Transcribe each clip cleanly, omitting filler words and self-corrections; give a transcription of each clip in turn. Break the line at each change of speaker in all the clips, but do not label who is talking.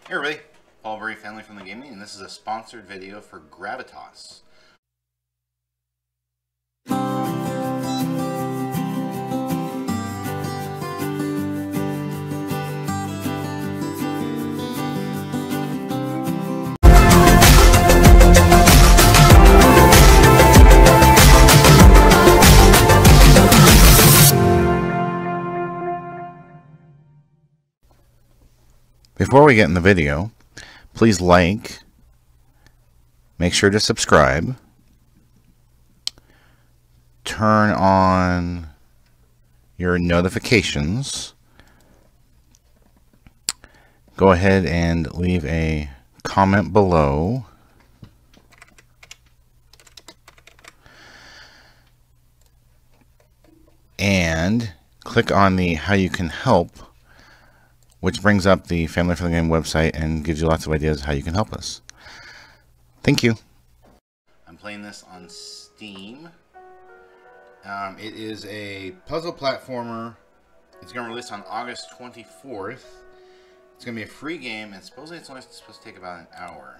Hey everybody, Paul Berry, Family Friendly Gaming, and this is a sponsored video for Gravitas. Before we get in the video, please like, make sure to subscribe, turn on your notifications, go ahead and leave a comment below, and click on the how you can help, which brings up the Family Friendly Game website and gives you lots of ideas how you can help us. Thank you. I'm playing this on Steam. It is a puzzle platformer. It's going to release on August 24th. It's going to be a free game, and supposedly it's only supposed to take about an hour.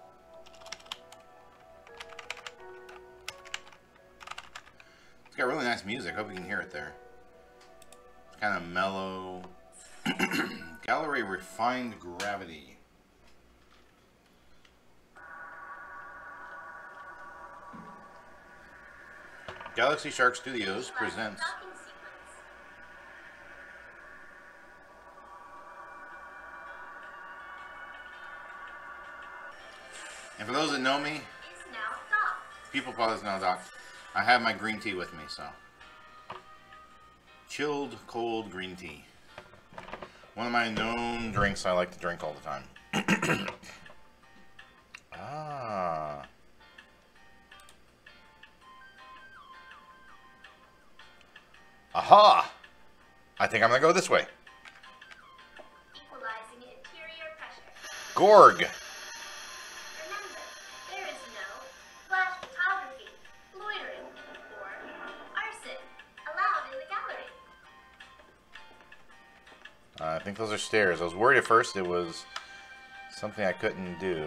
It's got really nice music. I hope you can hear it there. It's kind of mellow. Gallery Refined Gravity. Galaxy Shark Studios presents and for those that know me, people probably know Doc. I have my green tea with me, so chilled cold green tea. One of my known drinks I like to drink all the time. Ah. Aha! I think I'm going to go this way.
Equalizing interior pressure.
Gorg!
Remember, there is no flash photography, loitering, or arson allowed in the gallery.
I think those are stairs. I was worried at first it was something I couldn't do.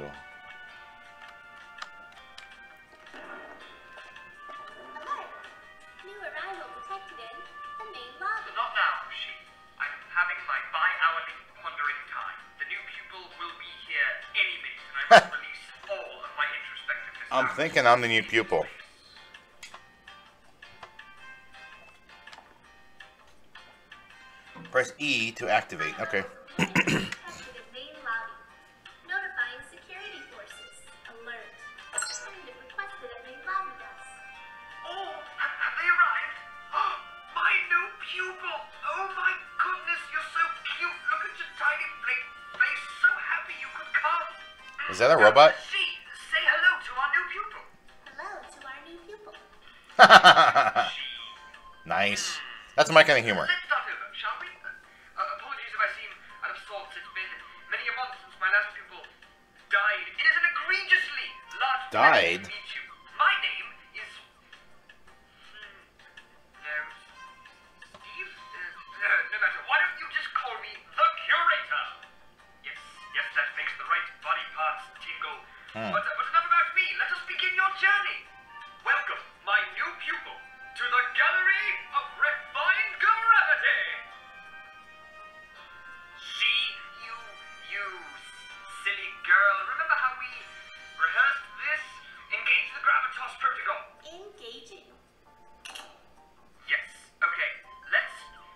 Alert! New arrival detected in the main lobby.
Not now, she. I'm having my bi-hourly pondering time. The new pupil will be here any minute, and I must release all of my introspective discoveries.
I'm thinking I'm the new pupil. Press E to activate. Okay.
Detected in main lobby. Notifying security forces. Alert. Attendant requested at main lobby desk.
Oh, have they arrived? Oh, my new pupil! Oh my goodness, you're so cute! Look at your tiny face. So happy you could come.
Is that a robot?
She, say hello to our new pupil.
Hello to our new pupil.
Nice. That's my kind of humor.
Let's start over, shall we? Apologies if I seem out of sorts. It's been many a month since my last pupil died. It is an egregiously large
Died?
pleasure to meet you. My name is... No. Steve? No matter. Why don't you just call me the Curator? Yes, that makes the right body parts tingle. But enough about me. Let us begin your journey. Welcome, my new pupil, to the Gallery of Refined Gravity. See, you silly girl. Remember how we rehearsed this? Engage the Gravitas protocol.
Engaging.
Yes. Okay. Let's.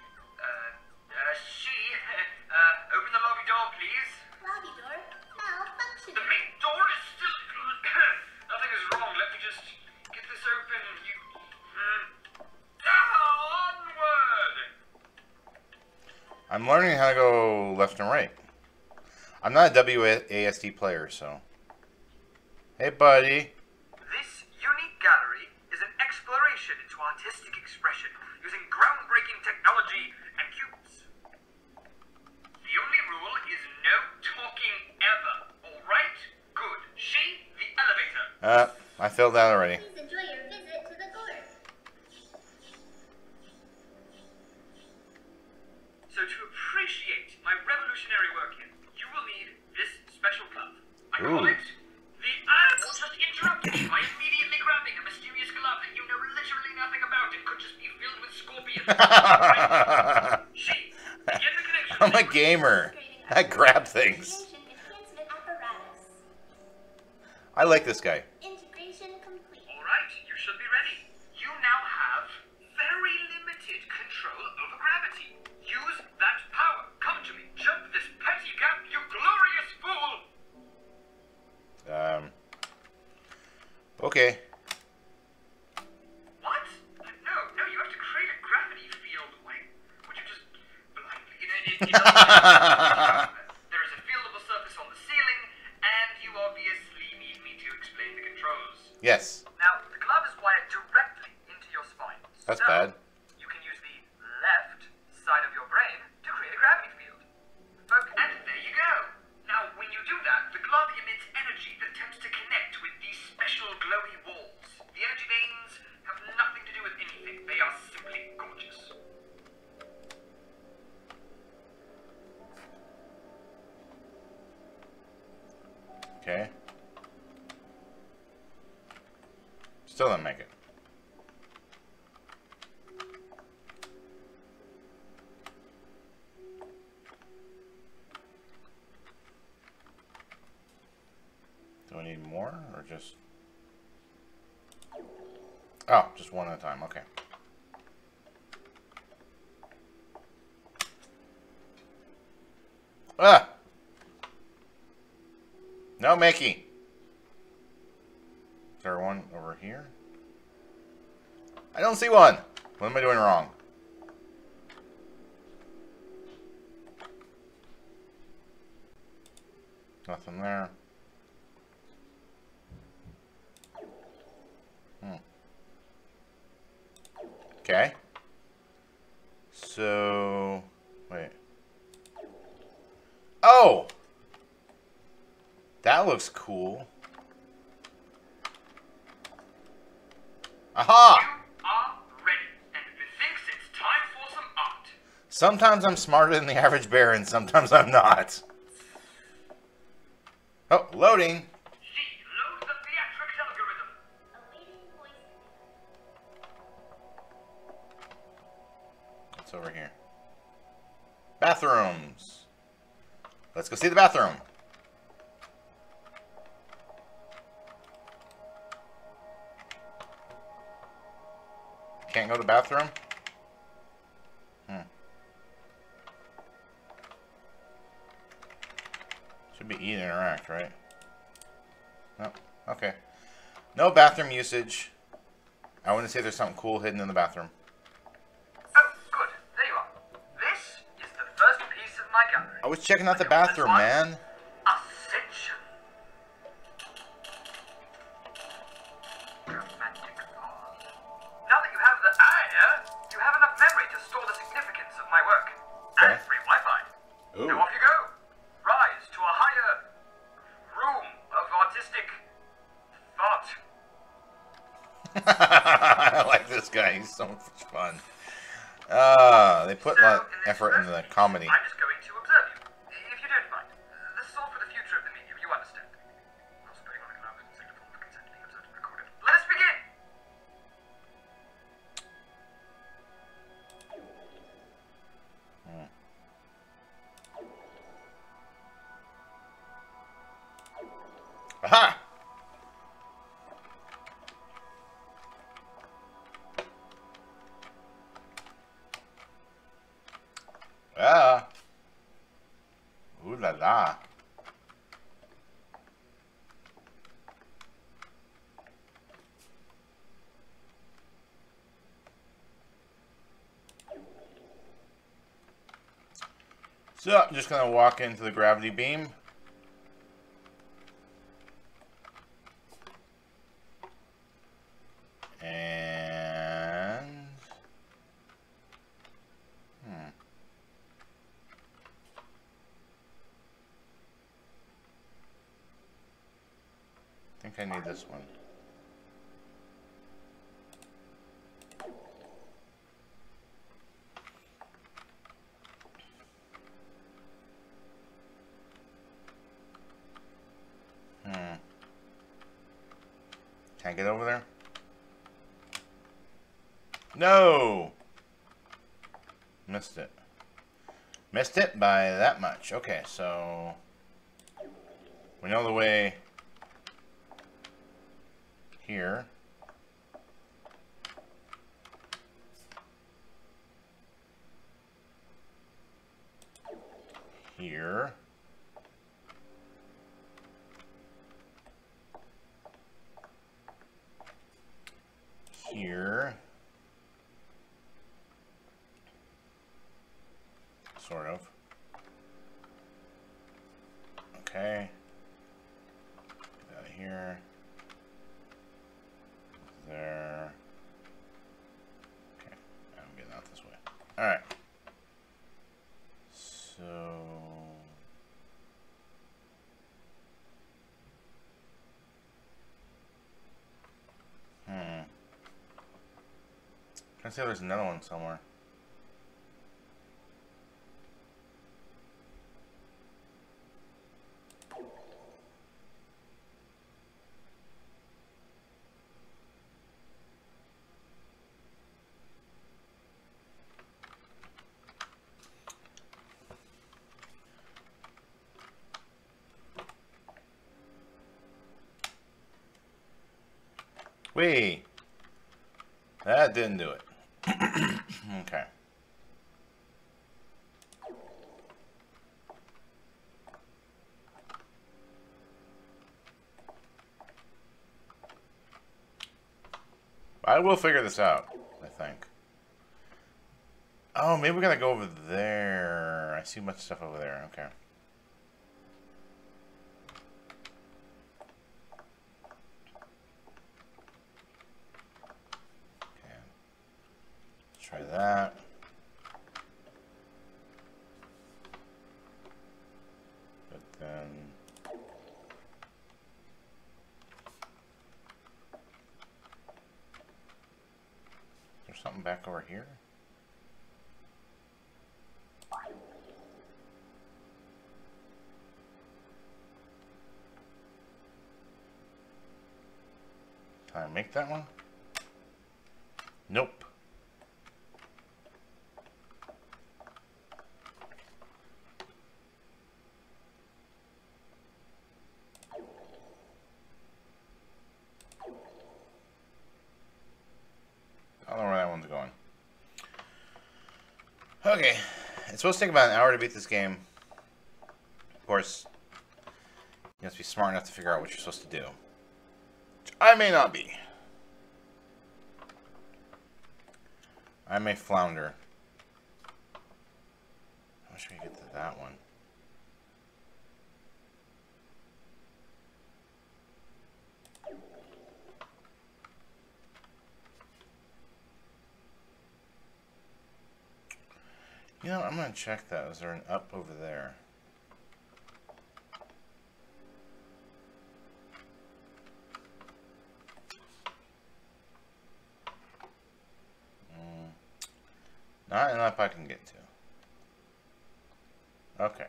Open the lobby door, please.
Lobby door malfunctioning.
The main door is still. Nothing is wrong. Let me just get this open. Onward.
I'm learning how to go left and right. I'm not a WASD player, so. Hey, buddy.
This unique gallery is an exploration into artistic expression using groundbreaking technology and cubes. The only rule is no talking ever. All right? Good. She, the elevator.
I filled that already.
Please enjoy your visit to the gorge.
So to appreciate my revolutionary work here, you will need this call it? The animal just interrupted me by immediately grabbing a mysterious glove that you know literally nothing about and could just be filled with scorpions. She, to get the connection.
I'm a gamer. I grab things.
Enhancement apparatus.
I like this guy.
Integration complete.
Alright, you should be ready. You now have very limited control over gravity. Use that power. Come to me. Jump this petty gap, you glorious fool!
Okay.
What? No, you have to create a gravity field. Why would you just blindly, it doesn't there is a fieldable surface on the ceiling, and you obviously need me to explain the controls.
Yes.
Now, the glove is wired directly into your spine.
That's
So,
bad.
you can use the left side of your brain to create a gravity field. And there you go. Now, when you do that, the glove emits energy that attempts to connect with these special glowy walls. The energy veins have nothing to do with anything. They are simply gorgeous.
Okay. Still didn't make it. Do I need more or just... Oh, just one at a time. Okay. Ah! No, Mickey. Is there one over here? I don't see one. What am I doing wrong? Nothing there. Okay. So, wait. Oh! That looks cool. Aha!
You are ready, and methinks it's time for some art.
Sometimes I'm smarter than the average bear, and sometimes I'm not. Oh, loading.
She load the theatrics algorithm.
Awaiting voice.
What's over here? Bathrooms. Let's go see the bathroom. Can't go to the bathroom? Should be eat and interact, right? No. Okay. No bathroom usage. I want to see if there's something cool hidden in the bathroom.
Oh, good. There you are. This is the first piece of my gallery.
I was checking out the bathroom, man.
Ascension. Romantic pause. Now that you have the eye, you have enough memory to store the significance of my work.
Okay.
And free Wi-Fi.
Ooh.
Now off you go. Rise to a higher room of artistic thought.
I like this guy. He's so much fun. They put a lot of effort into the comedy.
I'm just going to observe you. If you don't mind. This is all for the future of the medium, you understand. Also putting on a glove and signal form of consent being observed and recorded. Let us begin!
Aha! Ah. Ooh la la. So, I'm just going to walk into the gravity beam. And... I think I need this one. Can't get over there? No! Missed it. Missed it by that much. Okay, so we know the way here. Here. Here. Sort of. Okay. Get out of here. There. Okay. I'm getting out this way. Alright. So... I see there's another one somewhere. Wait. That didn't do it. Okay. I will figure this out, I think. Oh, maybe we gotta go over there. I see much stuff over there. Okay. Okay. Let's try that. But then... There's something back over here? Can I make that one? Nope. I don't know where that one's going. Okay. It's supposed to take about an hour to beat this game. Of course, you have to be smart enough to figure out what you're supposed to do. Which I may not be. I may flounder. How should I get to that one? You know, I'm gonna check that. Is there an up over there? Not an up I can get to. Okay.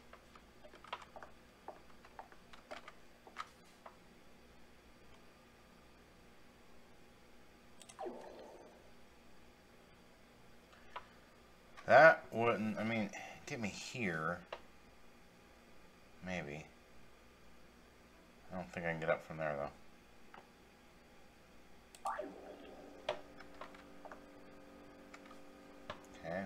That wouldn't, I mean, get me here. Maybe. I don't think I can get up from there, though. Okay.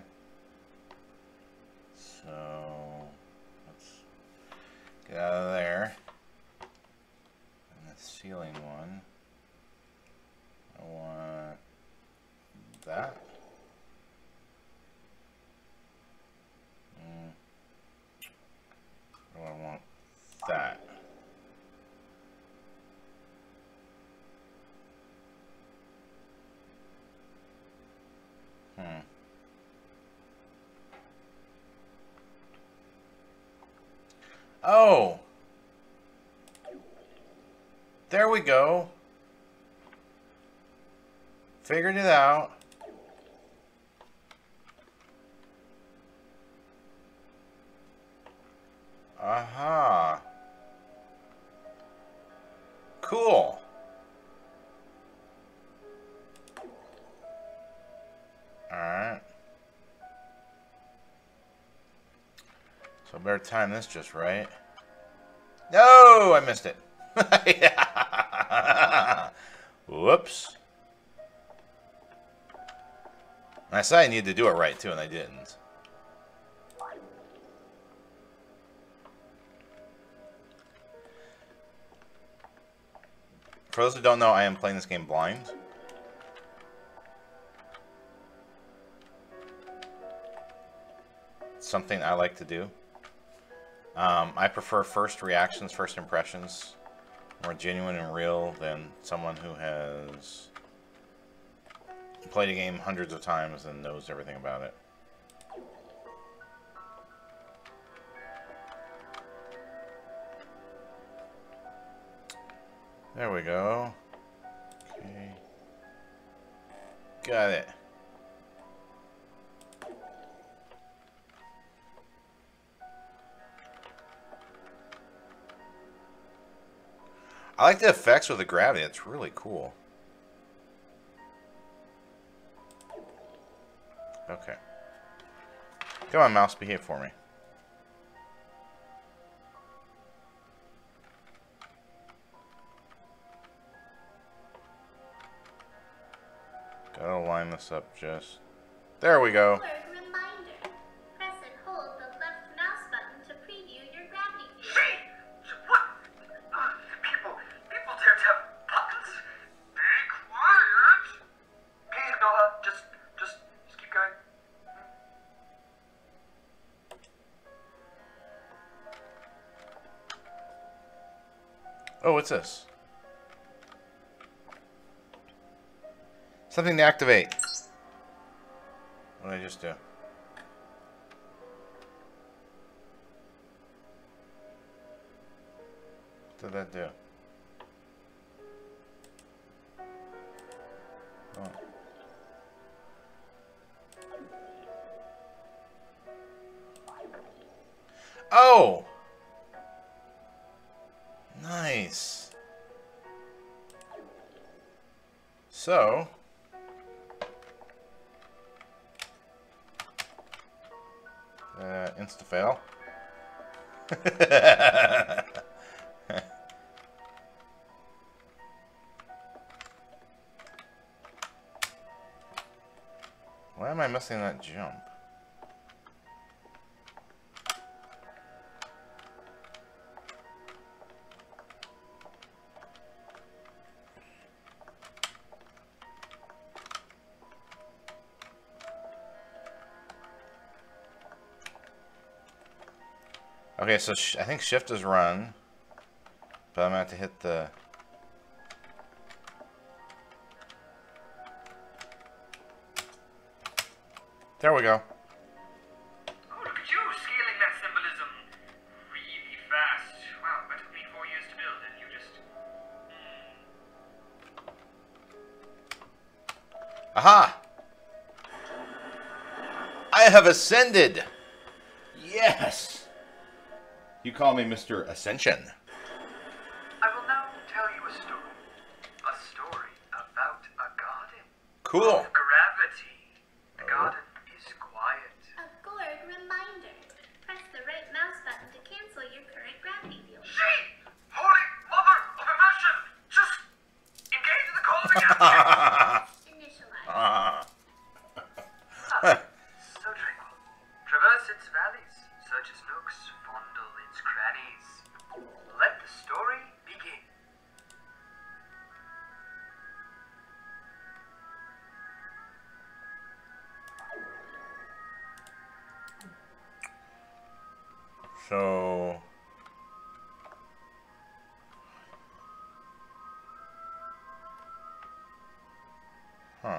So, let's get out of there. And the ceiling one. I want that. Or I want that. Oh! There we go. Figured it out. Aha. Cool. better time this just right. No, I missed it. Whoops. I said I needed to do it right too, and I didn't. For those who don't know, I am playing this game blind. It's something I like to do. I prefer first reactions, first impressions, more genuine and real than someone who has played a game hundreds of times and knows everything about it. There we go. Okay. Got it. I like the effects with the gravity. It's really cool. Okay. Come on, mouse. Behave for me. Gotta line this up just... There we go.
Quick reminder. Press and hold the left mouse button to preview your gravity field.
Hey! What? People dare to have buttons? Be quiet! Please ignore her. Just keep going.
Oh, what's this? Something to activate. What did I just do? What did that do? Oh. Oh! Nice. So... insta-fail. Why am I missing that jump? Okay, so I think shift is run, but I'm gonna have to hit the... There we go.
Oh, look at you, scaling that symbolism really fast. Wow, that took me 4 years to build, and you just...
Aha! I have ascended! Yes! You call me Mr. Ascension.
I will now tell you a story. A story about a garden.
Cool.
Of gravity. The garden is quiet.
A Gorg reminder. Press the right mouse button to cancel your current gravity field.
She! Holy mother of immersion! Just engage the call of the captain!
Initialize.
So tranquil. Traverse its valleys, search its nooks, fondle its crannies. Let the story begin.
So... Huh.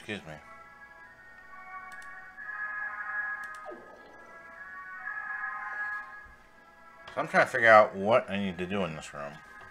Excuse me. So I'm trying to figure out what I need to do in this room.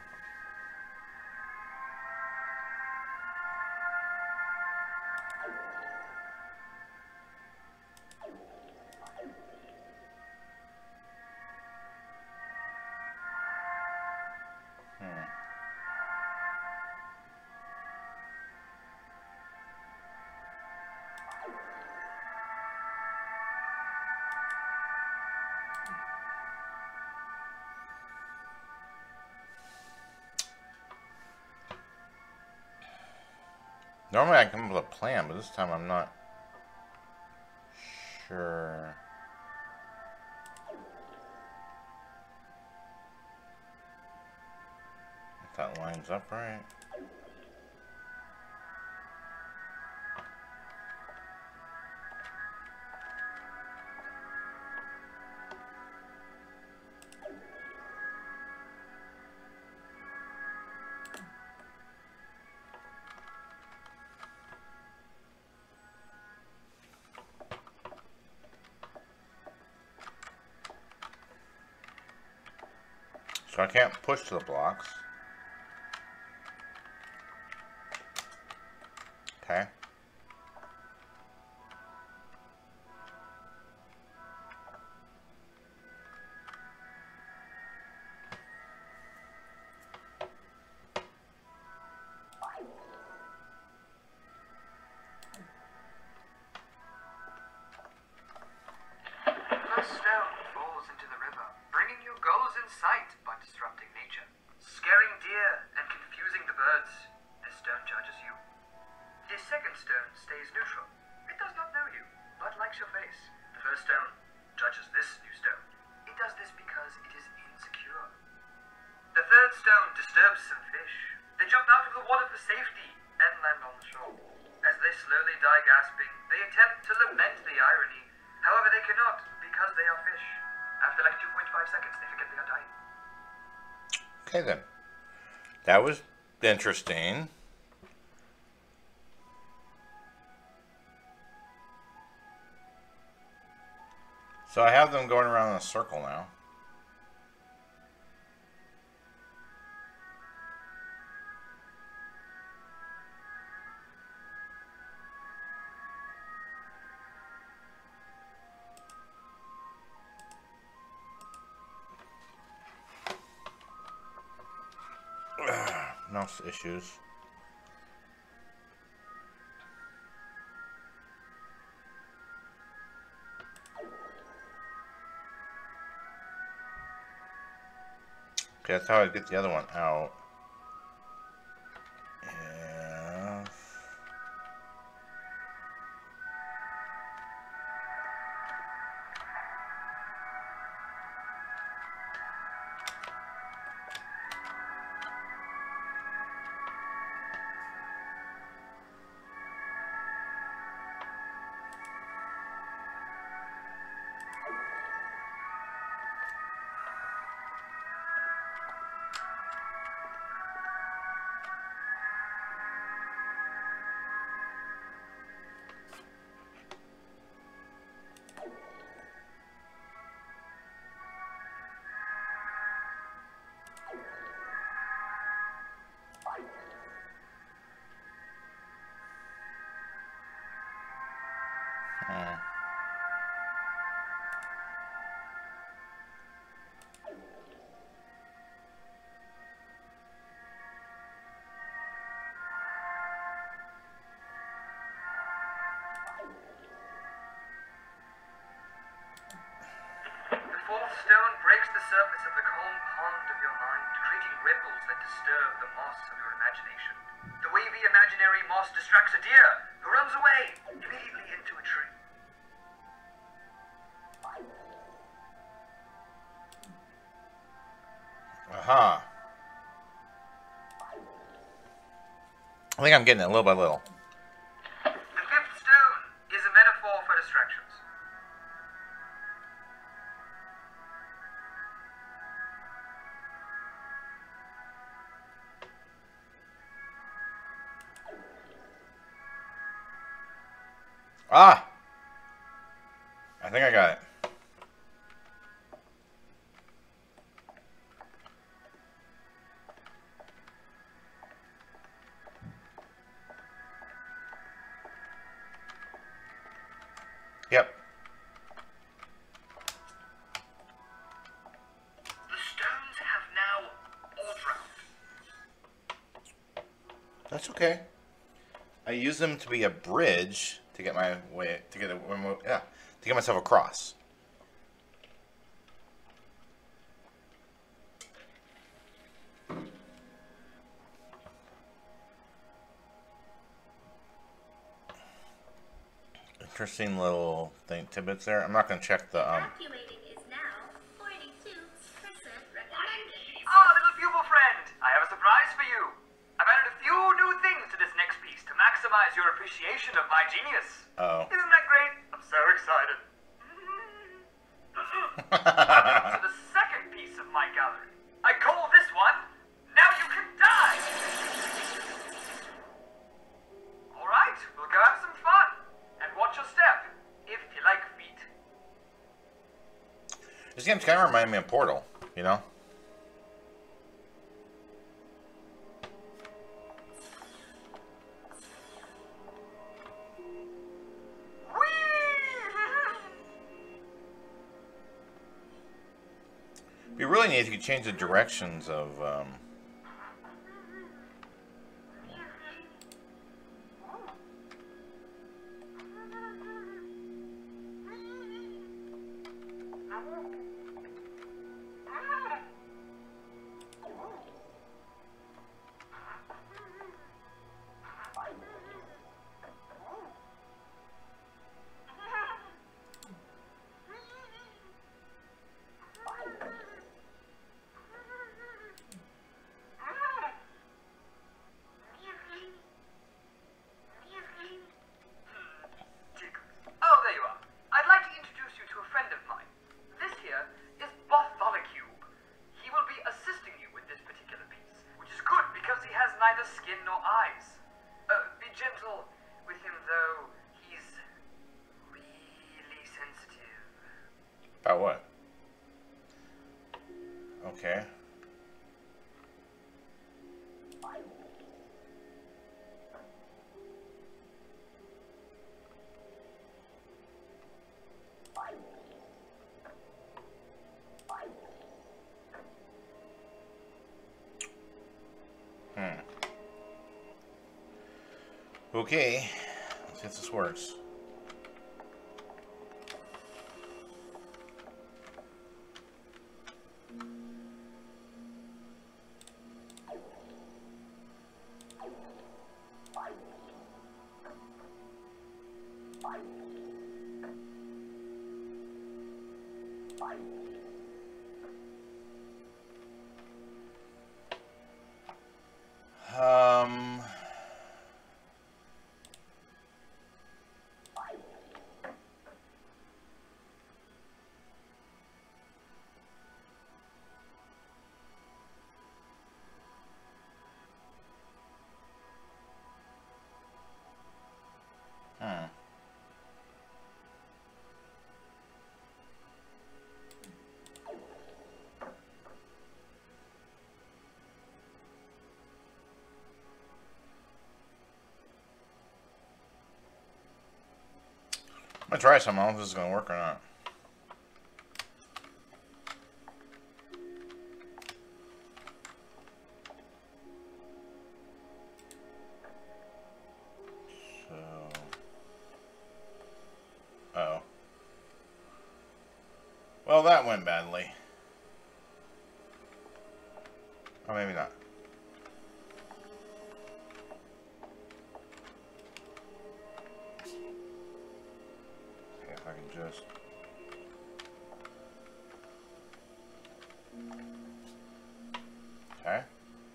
Normally I come up with a plan, but this time I'm not sure if that lines up right. So I can't push to the blocks. Okay.
The stone falls into the river, bringing you goals in sight but disrupting nature, scaring deer and confusing the birds. This stone judges you. The second stone stays neutral. It does not know you, but likes your face. The first stone judges this new stone. It does this because it is insecure. The third stone disturbs some fish. They jump out of the water for safety and land on the shore. As they slowly die gasping, they attempt to lament the irony. However, they cannot because they are fish. After like 2.5 seconds, they forget they are dying.
Okay then. That was interesting. So I have them going around in a circle now. Mouse issues. Okay, that's how I get the other one out. Yeah.
The fourth stone breaks the surface of the calm pond of your mind, creating ripples that disturb the moss of your imagination. The wavy imaginary moss distracts a deer, who runs away, immediately into a tree.
Aha. I think I'm getting it little by little.
The fifth stone is a metaphor for distractions.
Ah! I think I got it. Yep.
The stones have now all drowned.
That's okay. I use them to be a bridge to get my way to get myself across. Interesting little tidbits there. I'm not going to check the
Evacuating is now 42% recommended.
Ah, little pupil friend, I have a surprise for you. I've added a few new things to this next piece to maximize your appreciation of my genius.
Oh.
Isn't that great? I'm so excited. Welcome to the second piece of my gallery. I call this one, Now You Can Die. Alright, we'll go have some fun. And watch your step, if you like feet.
This game's kind of reminding me of Portal, you know? It'd be really neat if you could change the directions of,
Oh, there you are. I'd like to introduce you to a friend of mine. This here is Bartholocube. He will be assisting you with this particular piece, which is good because he has neither skin nor eyes. Be gentle with him, though. He's really sensitive.
about what? Okay. Okay, let's see if this works. Um... I'm gonna try some. I don't know if this is gonna work or not. So, uh-oh. Well, that went badly. Or maybe not. See if I can just... Okay.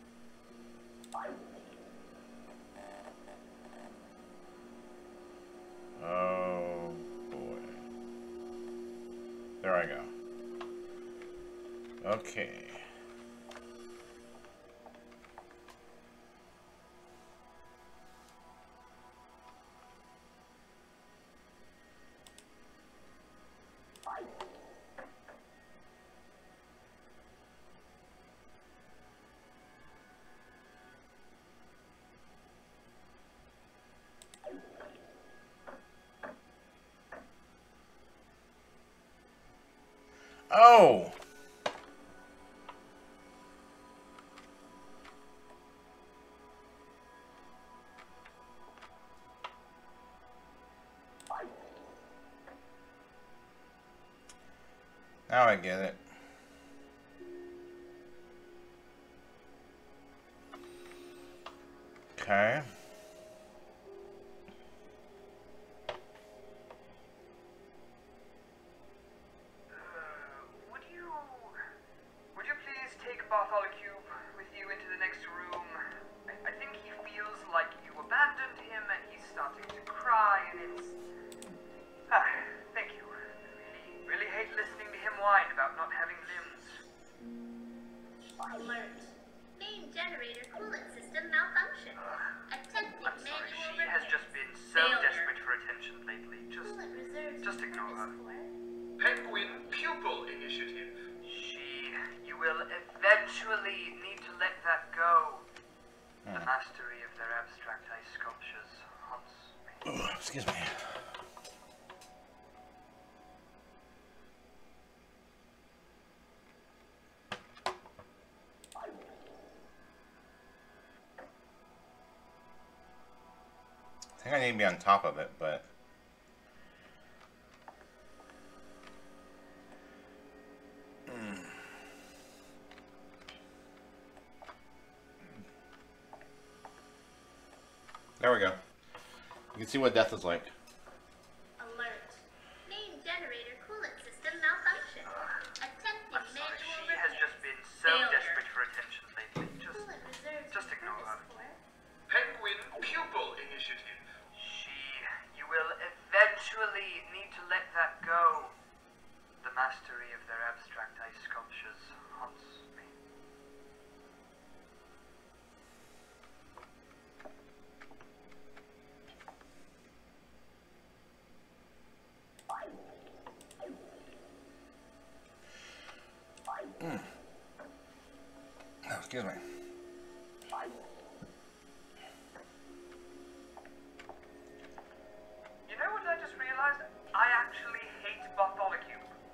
Oh, boy. There I go. Okay. Oh! Now I get it. Okay.
Would you please take Bartholomew with you into the next room? I think he feels like you abandoned him and he's starting to cry and it's... thank you. Really hate listening to him whine about not having limbs.
Alert. Main generator coolant system malfunction. Attempting
I'm sorry,
manual
she has
repairs.
just been so
Failure.
desperate for attention lately.
Coolant reserves
Just ignore her.
Penguin Pupil Initiative.
You will eventually need to let that go. The mastery of their abstract ice sculptures haunts me.
Excuse me. I think I need to be on top of it, but... There we go. You can see what death is like.
Alert. Main generator coolant system malfunction. Attempting
I'm sorry,
manual
she has
repairs.
just been so
Failure.
desperate for attention lately.
Coolant reserves
Just ignore her.
Penguin Pupil Initiative.
You will eventually need to let that go. The mastery of their abstract ice sculptures haunts me.
Oh, excuse me.
You know what I just realized? I actually hate Bartholomew.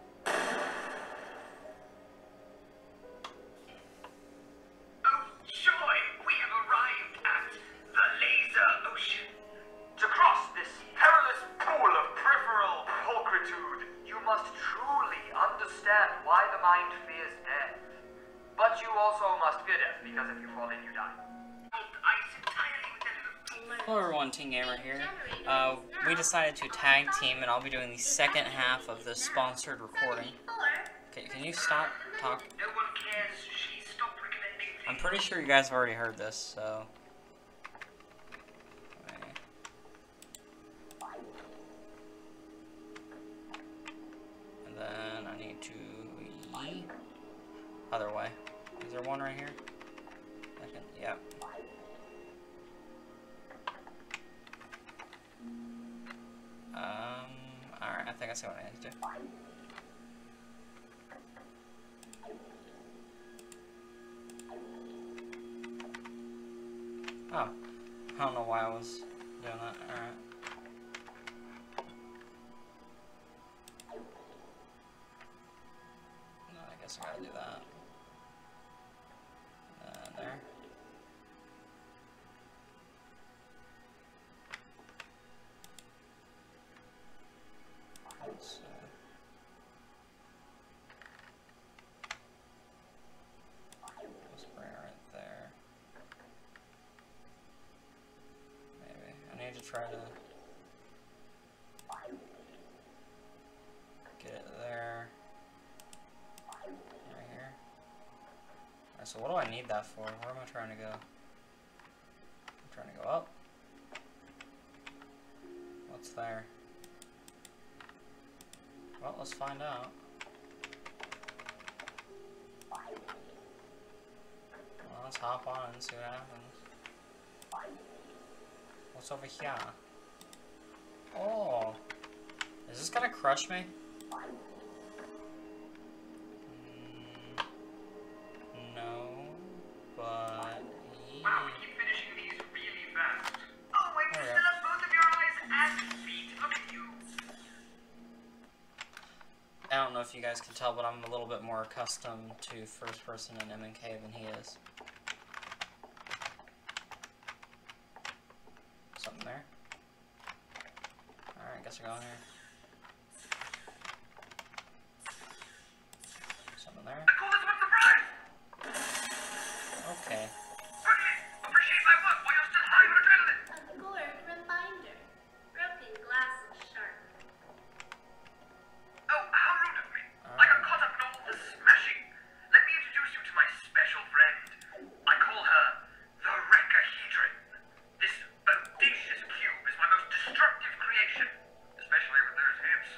Oh, joy! We have arrived at the Laser Ocean.
To cross this perilous pool of peripheral pulchritude, you must truly understand why the mind fears death. But you also must fear death, because if you fall in, you die.
Ice entirely with that little...
Hello everyone, Team Gamer here. We decided to tag team and I'll be doing the second half of this sponsored recording. Okay, can you stop talking?
No one cares. She stopped recommending things.
I'm pretty sure you guys have already heard this, so... Okay. And then I need to... Other way. Is there one right here? I can... Yep. Alright, I think I see what I need to do. Oh. I don't know why I was doing that. Alright. No, I guess I gotta do that. There. Let's bring it right there. Maybe. I need to try to get it there. Right here. Alright, so what do I need that for? Where am I trying to go? I'm trying to go up. What's there? Well, let's find out. Well, let's hop on and see what happens. What's over here? Oh! Is this gonna crush me? No, but...
Wow, we keep finishing these really fast. Oh, wait, you
Okay.
still have both of your eyes and feet. Look at you.
don't know if you guys can tell, but I'm a little bit more accustomed to first person and M&K than he is. Something there. Alright, guess I go in here. Something there.
I call this one surprise!
Okay.
Quickly, appreciate my work while you're still high on adrenaline!
A gourd reminder. Broken glass is sharp.
Oh, how rude of me. I got caught up in all the smashing. Let me introduce you to my special friend. I call her the Recahedron. This bodacious cube is my most destructive creation, especially with those hips.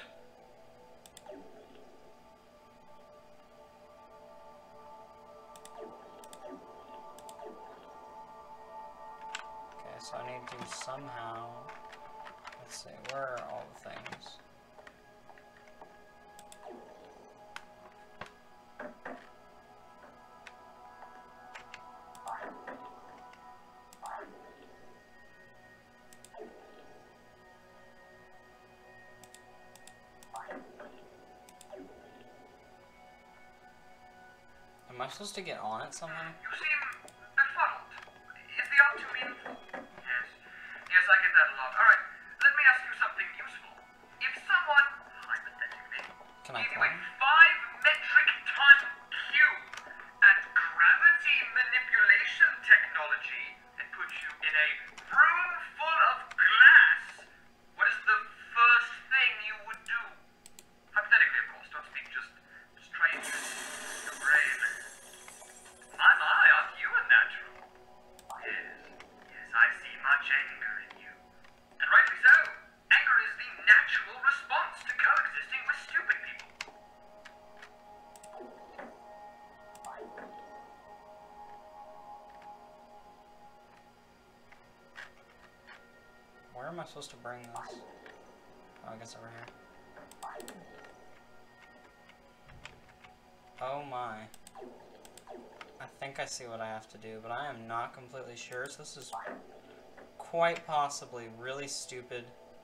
Okay, so I need to somehow... Let's see, where are all the things? Am I supposed to get on it somehow?
You seem befuddled. Is the art too meaningful? Yes. Yes, I get that a lot. Alright, let me ask you something useful. If someone, hypothetically,
Can I
gave you a
climb?
5 metric ton cube and gravity manipulation technology and put you in a room full of glass, what is the first thing you would do? Hypothetically, of course, don't speak, just try and use your brain. My, aren't you a natural? Yes, I see much anger in you. And rightly so. Anger is the natural response to coexisting with stupid people.
Where am I supposed to bring this? Oh, I guess over here. Oh my. I think I see what I have to do, but I am not completely sure, so this is quite possibly really stupid.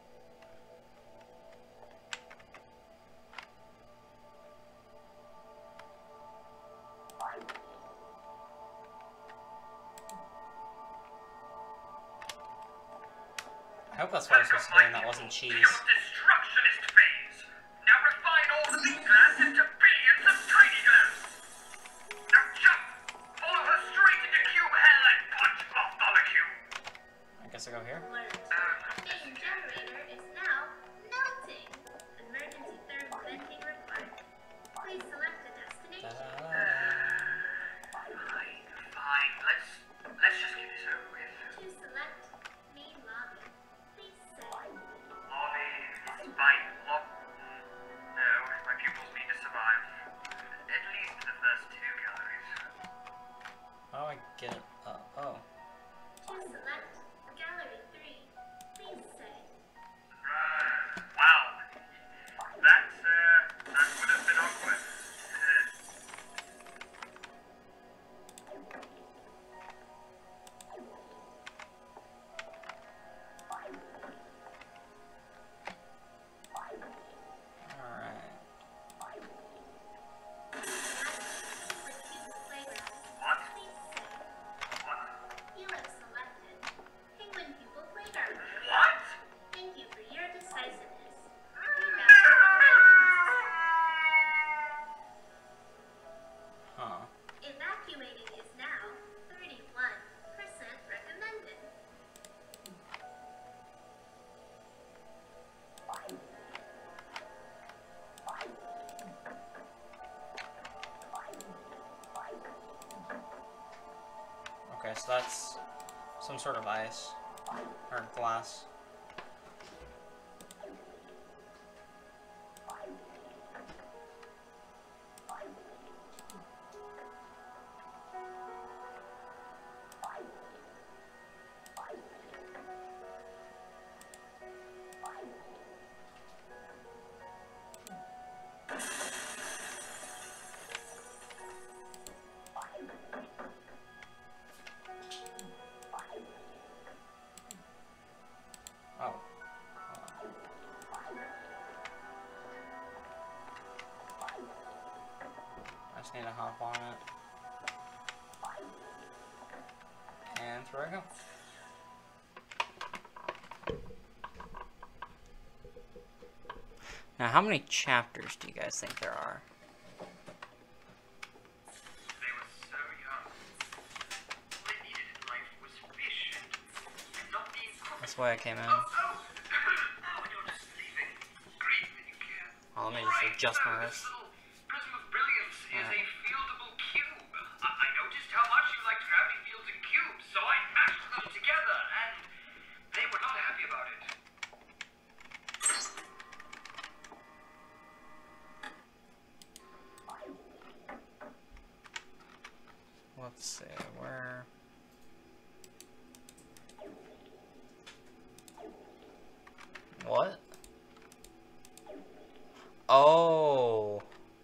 I hope that's what I was supposed to do and that wasn't cheese.
To your destructionist phase. Now refine all the big glass into billions of tiny glass. Now jump! Follow her straight into cube hell and punch Bartholomew.
I guess I go here.
Alert. Main generator is now melting. Emergency thermal venting required. Please select a destination.
Fine. Let's just get this over with.
To select main lobby, please say
Lobby is fine. No, my pupils need to survive. At least the first 2 calories.
How do I get it up? Oh.
to select gallery 3, please say
Wow. That would have been awkward.
Alright.
select Cube playground,
What?
please say
What?
you have selected Penguin Pupil Playground.
What?
Thank you for your decisiveness.
Huh.
Evacuating is now 31% recommended.
Okay, so that's some sort of ice. Or glass. Need to hop on it. And through I go. Now, how many chapters do you guys think there are?
They were so young. All they needed in life was fish and not being cooked.
That's why I came in.
Oh, you're just leaving. Great that you care.
Oh, let me just adjust my
This
wrist.
little prism of brilliance is a fieldable cube. I noticed how much you liked gravity fields and cubes, so I mashed them together, and they were not happy about it.
Let's see, where... What? Oh.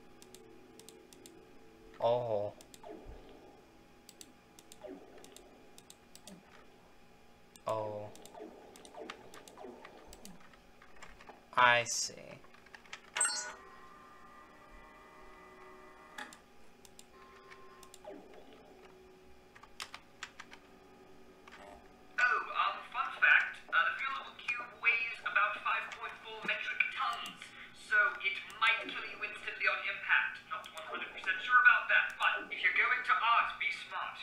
Oh. Oh. I see.
Fun fact, the fieldable cube weighs about 5.4 metric tons, so it might kill you instantly on impact. Not 100% sure about that, but if you're going to art, be smart.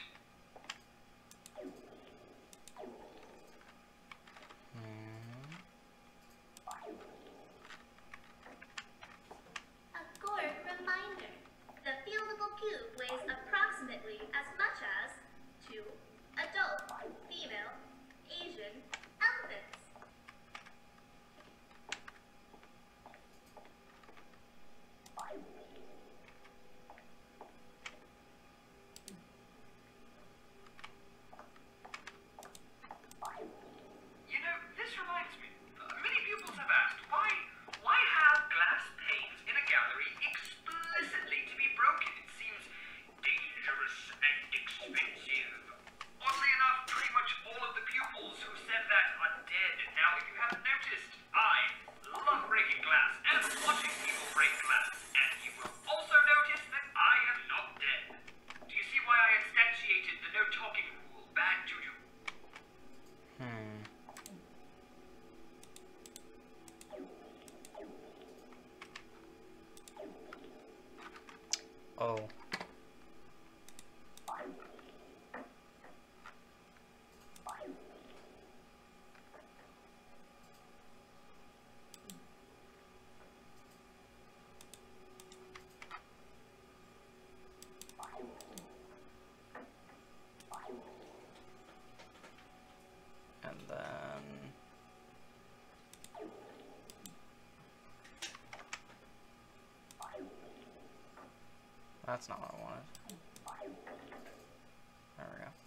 A gourd reminder. The fieldable cube weighs approximately as much as 2 adult, female, Asian elephants.
You know, this reminds me. Many pupils have asked, why have glass panes in a gallery explicitly to be broken? It seems dangerous and expensive. Oddly enough, pretty much all of the pupils who said that are dead. Now, if you haven't noticed, I love breaking glass and watching people break glass. And you will also notice that I am not dead. Do you see why I instantiated the no talking rule? Bad juju.
Oh. And then... That's not what I wanted. There we go.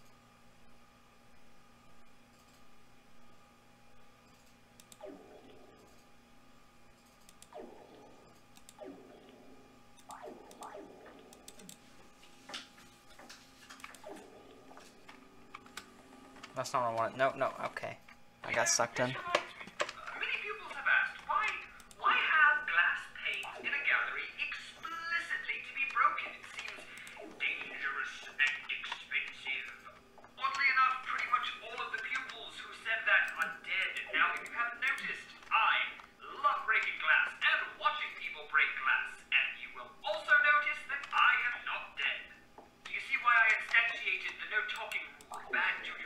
That's not what I wanted. No, no, okay. I got sucked in.
Many pupils have asked, why have glass panes in a gallery explicitly to be broken? It seems dangerous and expensive. Oddly enough, pretty much all of the pupils who said that are dead. Now, if you haven't noticed, I love breaking glass and watching people break glass. And you will also notice that I am not dead. Do you see why I instantiated the no talking rule? Bad juju.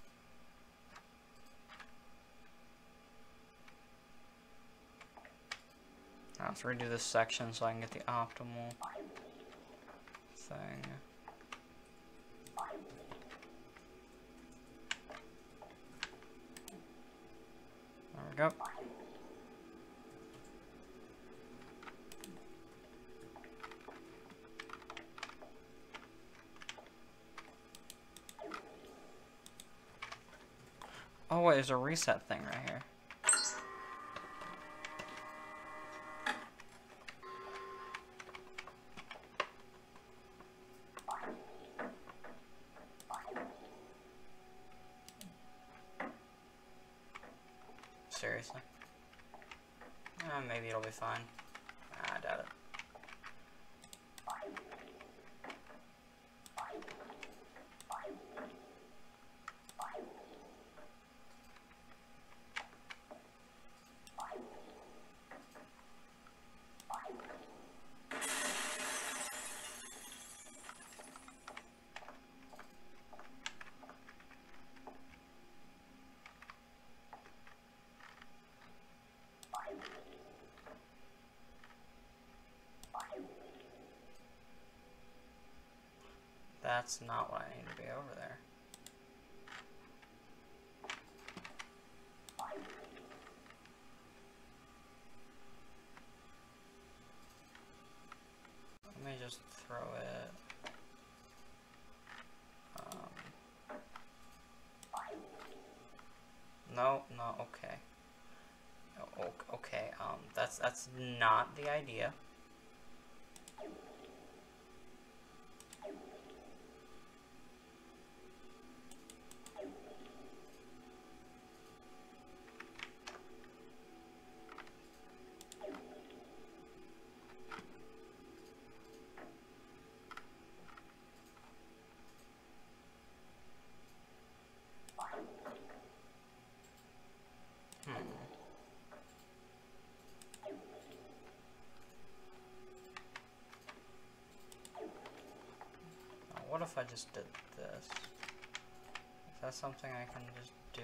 Now let's redo this section so I can get the optimal thing. There we go. Oh wait, there's a reset thing right here. Seriously? Maybe it'll be fine. I doubt it. that's not what I need to be over there. Let me just throw it. No, okay. Okay, that's not the idea. What if I just did this? Is that something I can just do?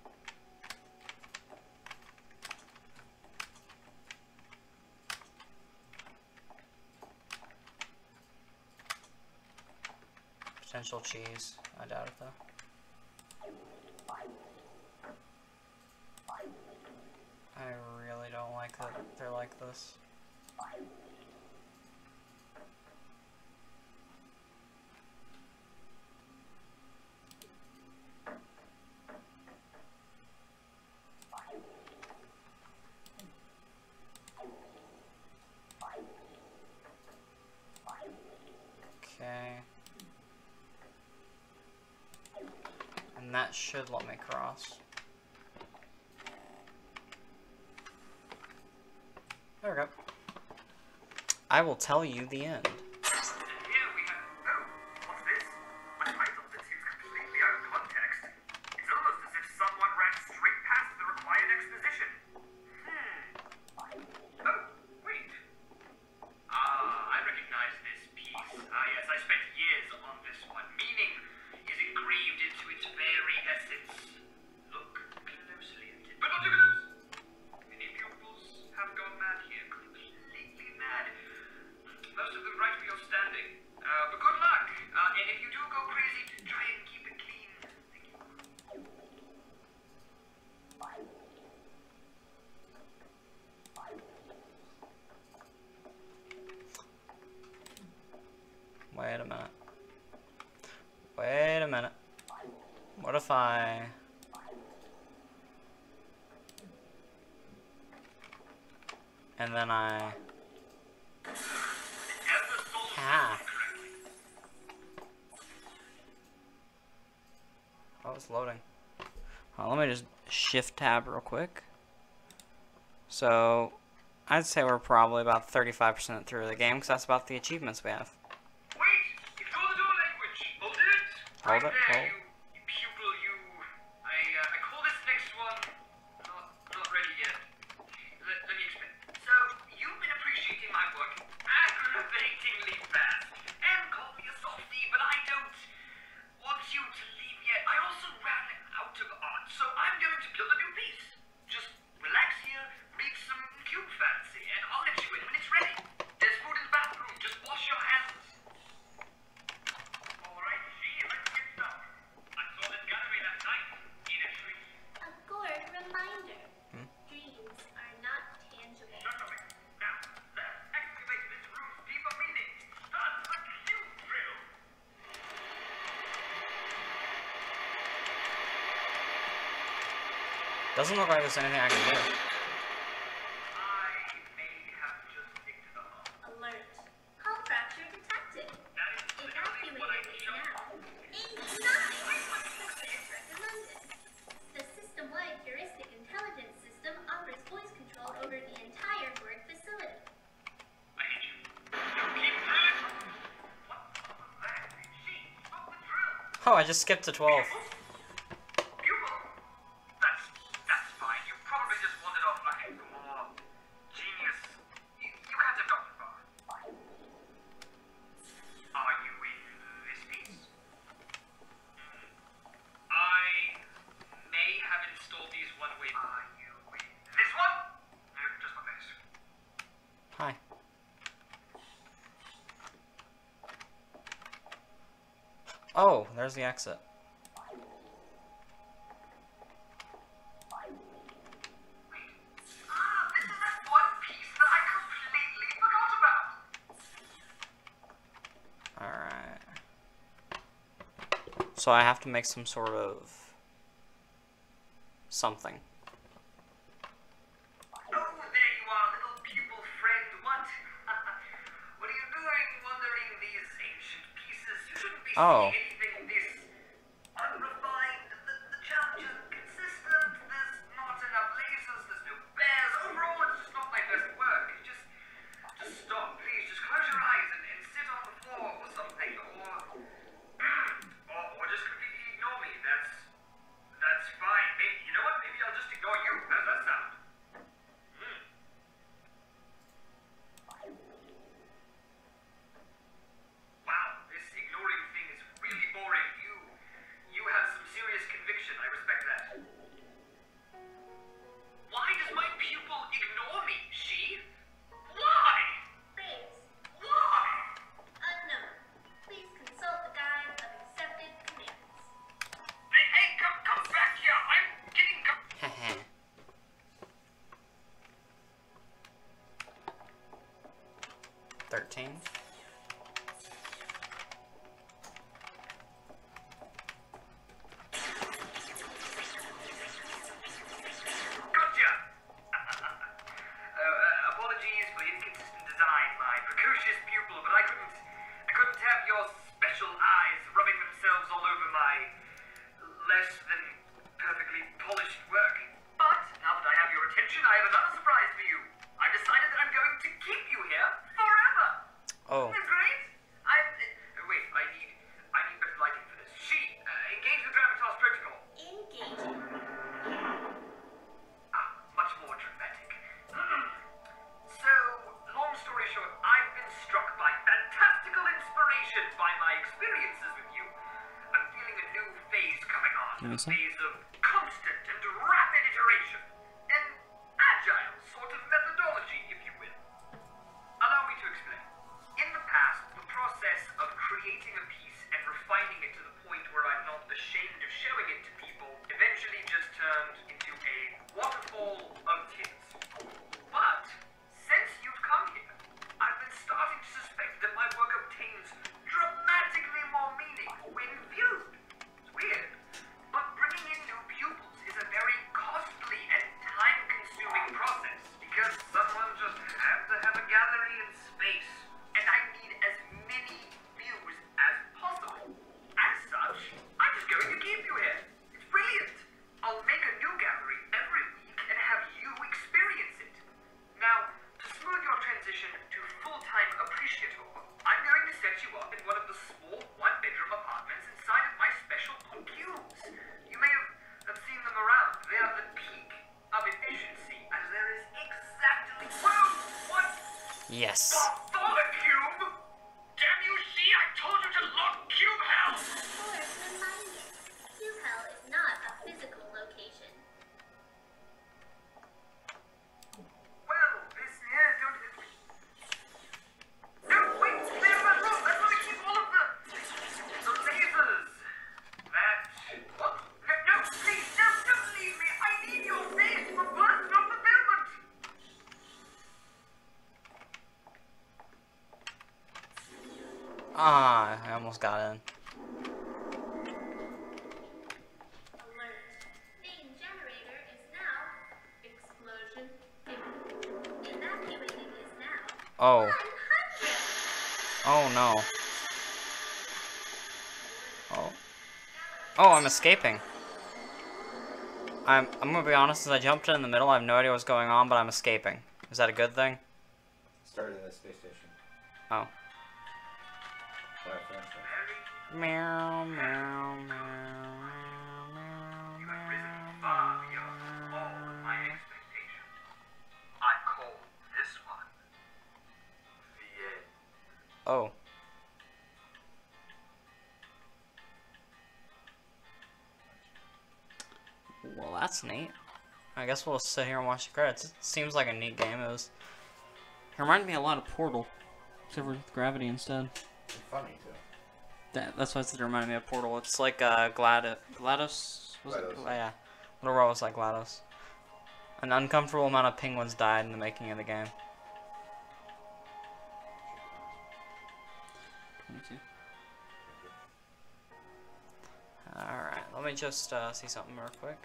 Potential cheese. I doubt it though. I really don't like that they're like this. Okay. And that should let me cross. There we go. I will tell you the end.
Here we have... Oh, what's this? A title that seems completely out of context. It's almost as if someone ran straight past the required exposition. Oh, wait. I recognize this piece. Yes, I spent years on this one. Meaning is engraved into its very essence. Look closely at it. But not too close! Many pupils have gone mad here. Completely mad. Most of them right where you're standing. But good luck. And if you do go crazy, try and keep it clean. Thank you.
Wait a minute. Wait a minute. What if I... And then I... Ah. Oh, it's loading. Let me just shift tab real quick. So, I'd say we're probably about 35% through the game, because that's about the achievements we have.
Wait! Ignore the door language! Hold it!
Hold
Right
it,
there,
hold.
you pupil, you... I call this next one... Not ready yet. Let me explain. So, you've been appreciating my work aggravatingly fast. And call me a softie, but I don't want you to leave yet. I also ran out of art, so I'm going to build a new piece. Just relax here, read some cube fancy, and I'll let you in when it's ready. There's food in the bathroom, just wash your hands. Alright, let's get started. I saw this gallery that night in a tree.
A gourd reminder. Dreams are not tangible.
Shut up. Now, let's excavate this room's deeper meaning. Start a cube drill.
Doesn't look like there's anything I can do.
I may have just nicked the hole.
Alert. Hull fracture detected.
That is literally what I
Evacuate
showed
now.
you.
Recommended. The system-wide heuristic intelligence system offers voice control over the entire work facility.
I hate you. Now keep drilling. What was that? She, stop the drill.
Oh, I just skipped to 12.
Pupil? That's fine. You probably just wanted off like a more genius. You can't have gotten far. Are you in this piece? I may have installed these one way. Are you in this one? Just my base.
Hi. Oh, there's the exit.
This is that one piece that I completely forgot about.
Alright. So I have to make some sort of something.
Oh, there you are, little pupil friend. What? What are you doing wandering these ancient pieces? You shouldn't be
Oh.
seeing anything this unrefined. The challenge isn't consistent. There's not enough lasers. There's no bears. Overall, it's just not my best work. Just stop, please. Just close your eyes and sit on the floor or something, or just completely ignore me. That's fine. Maybe, you know what? Maybe I'll just ignore you. How does that sound? Wow, this ignoring thing is really boring. You have some serious conviction. I respect that. Why does my pupil ignore me? She? Why?
Please.
Why?
Unknown. Please consult the guide of accepted commands.
Hey, come back here. I'm getting.
Heh. 13.
Gotcha! Apologies for the inconsistent design, my precocious pupil, but I couldn't have your special eyes rubbing themselves all over my less than perfectly polished work. But now that I have your attention, I have another surprise for you. I've decided that I'm going to keep you here forever.
Oh.
Isn't that great? Wait, I need better lighting for this. She, engage the Gravitas protocol.
Engaging.
Much more dramatic. So, long story short, I've been struck by fantastical inspiration by my experiences with you. I'm feeling a new phase coming on.
Give me
A
some.
phase of constant and rapid iteration. An agile sort of methodology, if you will. Allow me to explain. In the past, the process of creating a piece and refining it to the point where I'm not ashamed of showing it to people eventually just turned into a waterfall of tears. But, since you've come here, I've been starting to suspect that my work obtains dramatically more meaning when viewed. It's weird. But bringing in new pupils is a very costly and time-consuming process because someone just has to have a gallery in space. And I need as many views as possible. As such, I'm just going to keep you here. It's brilliant. I'll make a new gallery every week and have you experience it. Now, to smooth your transition to full-time appreciator, I'm going to set you up in one of the small one-bedroom apartments inside of my special blue cubes. You may have seen them around. They are the peak of efficiency, as there is exactly... Whoa! What?
Yes.
For the cube? Damn you, see, I told you to lock cube hell!
Force reminder. Cube Hell is not a physical location.
Well, this here, don't... No, wait, there's that room! That's where we keep all of the lasers! That... What? No, please, don't leave me! I need your face for burst of fulfillment!
Ah, I almost got in.
Alert. Main generator is now explosion. Evacuating is now
Oh.
100.
Oh no. Oh. Oh, I'm escaping. I'm gonna be honest, as I jumped in the middle, I have no idea what's going on, but I'm escaping. Is that a good thing?
Started at the space station.
Oh.
Well, I finished it.
Meow, meow, meow,
You have risen far beyond all of my expectations. I call this one the end.
Oh. Well, that's neat. I guess we'll sit here and watch the credits. It seems like a neat game. It reminded me a lot of Portal, except for with gravity instead.
It's funny, too.
That's why it reminded me of Portal. It's like GLaDOS. Was it?
GLaDOS.
Oh, yeah. Little Robot was like GLaDOS. An uncomfortable amount of penguins died in the making of the game. 22. Alright, let me just see something real quick.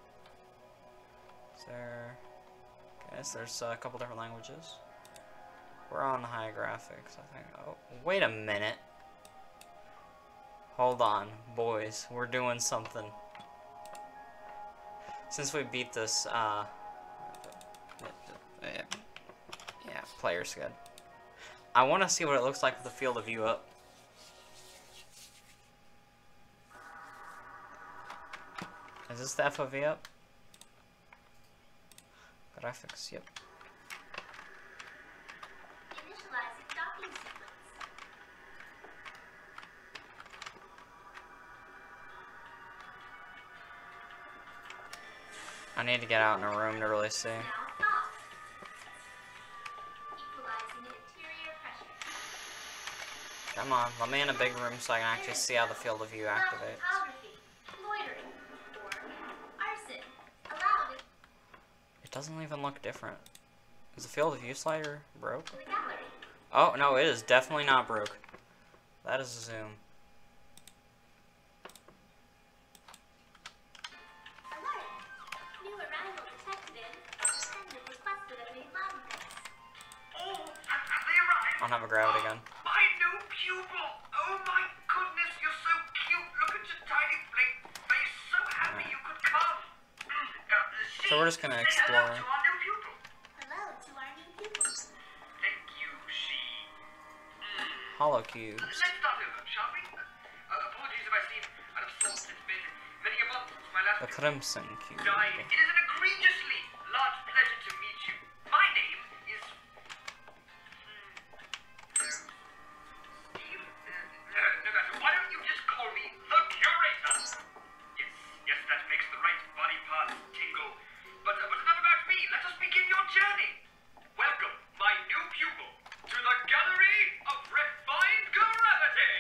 Is there... Okay, so there's a couple different languages. We're on high graphics, I think. Oh, wait a minute. Hold on, boys. We're doing something. Since we beat this, yeah, player's good. I want to see what it looks like with the field of view up. Is this the FOV up? Graphics, yep.
Initializing docking sequence.
I need to get out in a room to really see.
Now off. Equalizing interior pressure.
Come on, let me in a big room so I can actually see how the field of view activates.
Photography. Loitering. Or arson. Allowed
It doesn't even look different. Is the field of view slider broke?
in the gallery.
Oh, no, it is definitely not broke. That is a zoom.
Alert. New arrival detected in. Attendant requested a new lobby pass.
Oh, have they arrived?
I don't have a gravity gun.
My new pupil! Oh my goodness, you're so cute! Look at your tiny flake face. So happy you could come.
So we're just gonna
Say
explore.
hello to our new pupil.
Hello to our new pupil.
Thank you, she.
Hollow cubes.
Let's start over, shall we? Apologies if I seem out of sorts. It's been many a month since my last
The crimson cube.
died. It is an egregiously large pleasure to meet you. My name is... Steve? No matter. Why don't you just call me the Curator? Yes, that makes the right body parts tingle. But enough about me. Let us begin your journey. Welcome, my new pupil, to the Gallery of Refined Gravity.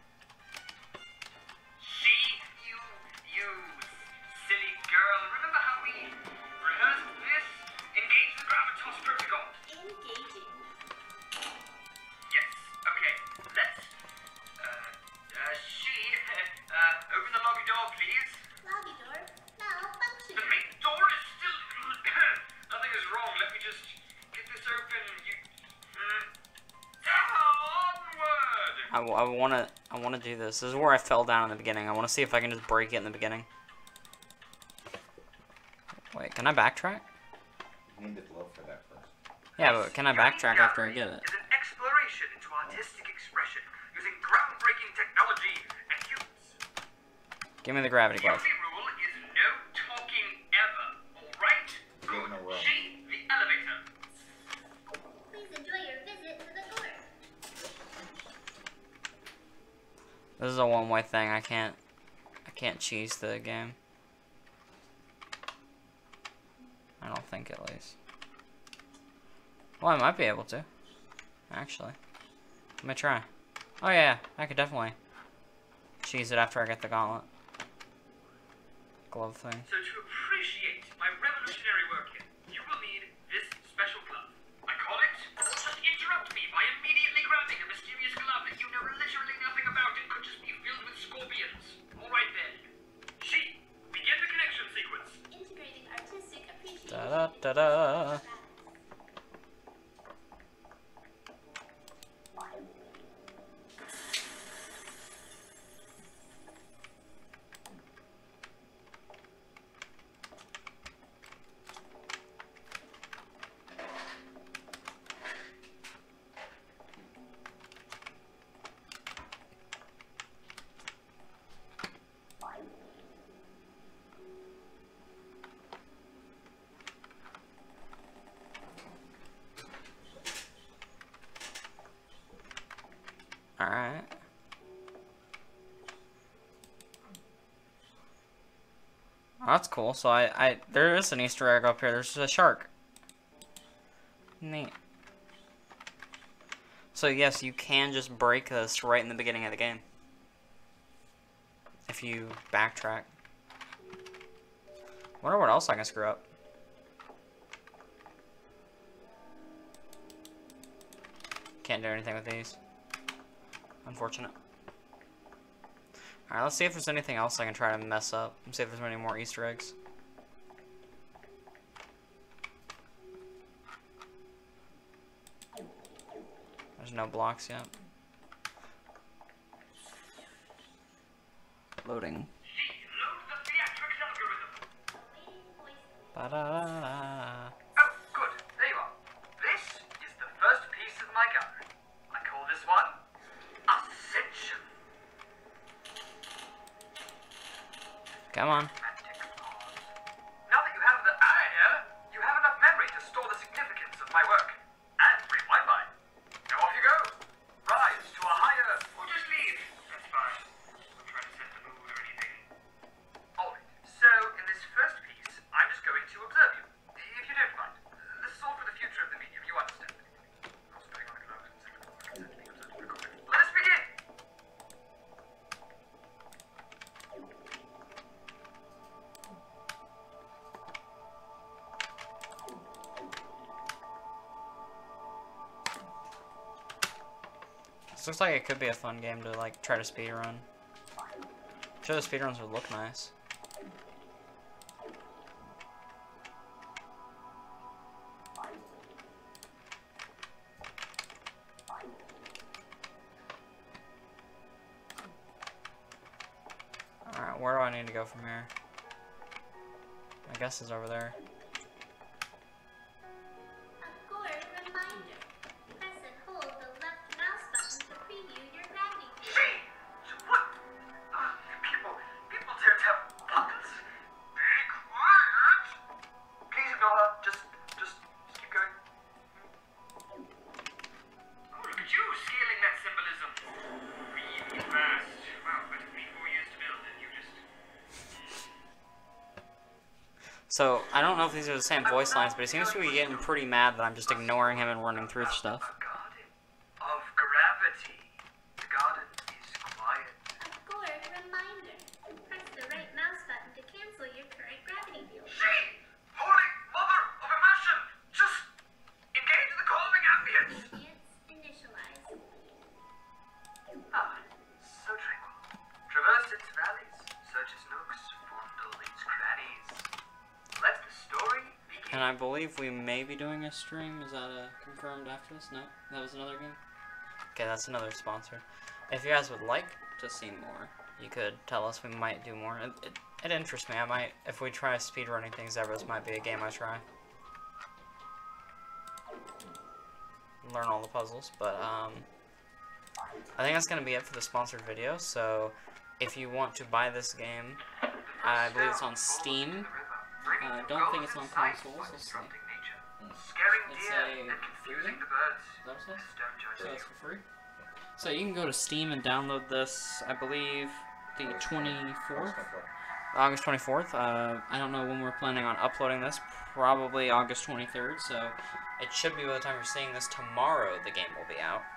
See, you silly girl. Remember how we rehearsed this? Engage the Gravitas protocol.
Engaging.
Yes, okay. Let's, open the lobby door, please.
Lobby door.
The
Malfunctioning.
main door is still... Nothing is wrong. Let me just get this open. Onward!
I wanna do this. This is where I fell down in the beginning. I wanna see if I can just break it in the beginning. Wait, can I backtrack?
You need to blow for that first.
Yeah, but can I backtrack after I get it?
Is an exploration into artistic expression using groundbreaking technology and cubes.
Give me the gravity
The
glove.
only rule is no talking ever. All right?
Give him a room.
She, the elevator.
Please enjoy your visit to the door.
This is a one-way thing. I can't cheese the game. I don't think, at least. Well, I might be able to. Actually. Let me try. Oh yeah, I could definitely cheese it after I get the gauntlet. Glove thing.
So to appreciate my revolutionary work here, you will need this special glove. I call it, just interrupt me by immediately grabbing a mysterious glove that you know literally nothing about and could just be filled with scorpions. Alright then. She, begin the connection sequence.
Integrating artistic appreciation.
Da-da-da-da. Alright. Oh, that's cool. So there is an Easter egg up here. There's a shark. Neat. So yes, you can just break this right in the beginning of the game. if you backtrack. Wonder what else I can screw up. Can't do anything with these. Unfortunate. Alright, let's see if there's anything else I can try to mess up. Let's see if there's any more Easter eggs. There's no blocks yet. Loading. Ba-da-da-da.
Oh, good. There you are. This is the first piece of my gallery. I call this one Ascension.
Come on.
Now that you have the idea, you have enough memory to store the significance of my work. And rewind mine. Now off you go. Rise to a higher...
Or just leave. That's fine. I'm trying to set the mood or anything.
Alright, so in this first piece, I'm just going to observe you. If you don't mind. This is all for the future of the medium, you understand. Not putting on the gloves and second thought consent to be observed and recorded. Let us begin!
This looks like it could be a fun game to like try to speedrun. I'm sure the speedruns would look nice. Alright, where do I need to go from here? I guess it's over there.
A core reminder. Press and hold the left mouse button to preview your gravity field.
She! What? People don't have buttons. Be quiet! Please ignore her. Just keep going.
Oh, look at you, scaling that symbolism. Really fast. Wow, but it took me 4 years to build it. You just...
So, I don't know if these are the same voice lines, but he seems to be getting pretty mad that I'm just ignoring him and running through stuff.
A garden of gravity. The garden is quiet.
A core reminder. Press the right mouse button to cancel your current gravity field.
She! Holy mother of immersion! Just engage the calming ambience!
Ambience initialized.
Ah, so tranquil. Traverse its valleys, search its nooks, fondle its crannies. Let the story begin.
And I believe we may be doing a stream. Is that confirmed after this? No? That was another game? Okay, that's another sponsor. If you guys would like to see more, you could tell us. We might do more. It interests me. I might, if we try speedrunning things ever, this might be a game I try. Learn all the puzzles, but I think that's going to be it for the sponsored video. So if you want to buy this game, I believe it's on Steam. I don't think it's on consoles. Let's see.
Scaring
It's
deer
a
and confusing the birds.
Is that what it says?
Don't judge
So
you.
it's for free. So you can go to Steam and download this, I believe, the 24th? August 24th. I don't know when we're planning on uploading this. Probably August 23rd, so it should be by the time you're seeing this tomorrow the game will be out.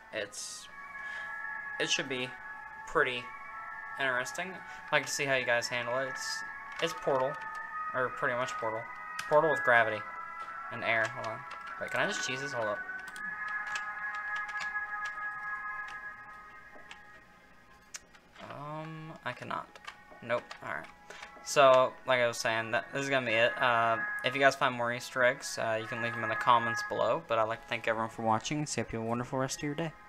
It should be pretty interesting. I'd like to see how you guys handle it. It's Portal. Or pretty much Portal. Portal with gravity. And air. Hold on. Wait, can I just cheese this? Hold up. I cannot. Nope. Alright. So, like I was saying, this is going to be it. If you guys find more Easter eggs, you can leave them in the comments below. But I'd like to thank everyone for watching. See you have a wonderful rest of your day.